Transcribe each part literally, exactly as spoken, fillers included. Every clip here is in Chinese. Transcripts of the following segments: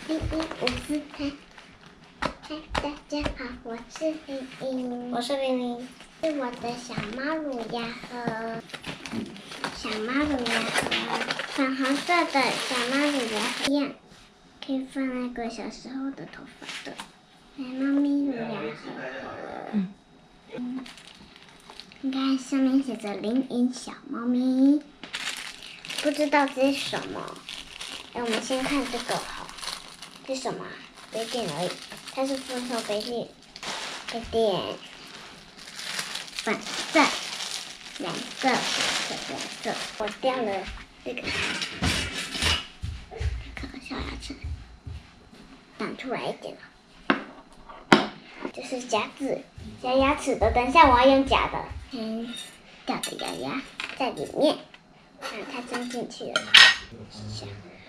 依依，我是他。嗨，大家好，我是依依，我是玲玲，是我的小猫乳牙盒。小猫乳牙盒，粉红色的小猫乳牙盒一样，可以放那个小时候的头发的。来，猫咪乳牙盒。嗯。嗯。你看上面写着“林颖小猫咪”，不知道这是什么。哎，我们先看这个好，这是什么？杯垫而已，它是复手杯垫，杯垫，粉色、蓝色、粉蓝色。我掉了这个，这个小牙齿，长出来一点了。这是夹子，夹牙齿的。等一下我要用夹的。嗯，掉的牙牙在里面，啊，它钻进去了。想，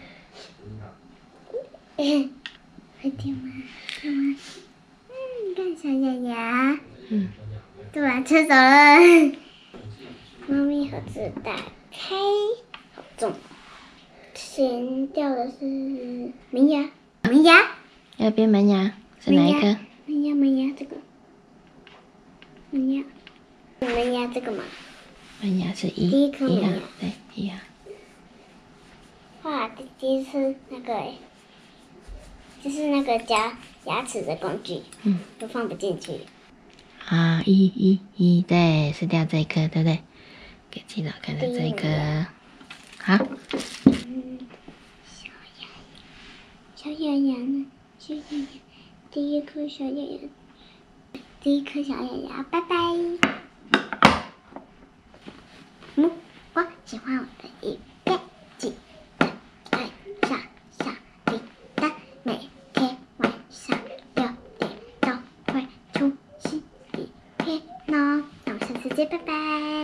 嗯，会听吗？听吗？嗯，看小牙牙，嗯，对吧？吃走了。猫咪盒子打开，好重。先掉的是门牙，门牙。 右边门牙是哪一颗？ 门牙，门牙这个。门牙，门牙这个嘛。 门牙是一， 第一颗门牙， 对，一号。 哇，第第一次那个哎，就是那个夹牙齿的工具，嗯，都放不进去。 啊，一一一，对，是掉这一颗，对不对？给记得看着这一颗。好。 嗯，小牙牙，小牙牙呢？小牙牙，第一颗小牙牙，第一颗小牙牙，拜拜。嗯，我喜欢我的一片记得爱上小铃铛，每天晚上六点都会出新一片哦。那我们下次见，拜拜。